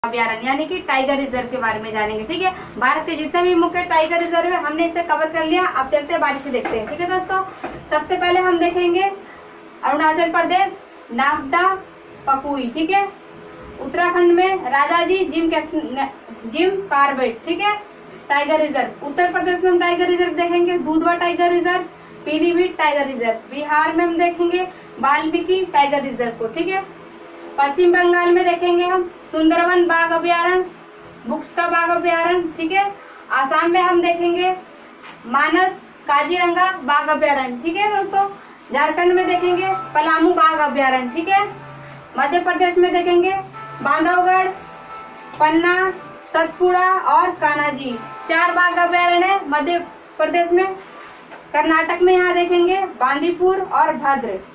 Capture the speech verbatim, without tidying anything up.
अभ्यारण्य यानी कि टाइगर रिजर्व के बारे में जानेंगे। ठीक है, भारत के जितने भी मुख्य टाइगर रिजर्व है हमने इसे कवर कर लिया। अब चलते हैं बारी से देखते हैं। ठीक है दोस्तों, सबसे पहले हम देखेंगे अरुणाचल प्रदेश नागदा पकुई। ठीक है, उत्तराखंड में राजाजी जिम जिम कार्बेट। ठीक है, टाइगर रिजर्व। उत्तर प्रदेश में हम टाइगर रिजर्व देखेंगे Dudhwa tiger reserve, Pilibhit tiger reserve. Bihar में हम देखेंगे वाल्मीकि टाइगर रिजर्व को। ठीक है, पश्चिम बंगाल में देखेंगे हम सुंदरवन बाघ अभ्यारण्य, बुक्सका बाघ अभ्यारण्य। ठीक है, आसाम में हम देखेंगे मानस काजीरंगा बाघ अभ्यारण्य। ठीक है दोस्तों, झारखंड में देखेंगे पलामू बाघ अभ्यारण्य। ठीक है, मध्य प्रदेश में देखेंगे बांधवगढ़, पन्ना, सतपुड़ा और कान्हाजी। चार बाघ अभ्यारण्य है मध्य प्रदेश में। कर्नाटक में यहाँ देखेंगे बांदीपुर और भद्र।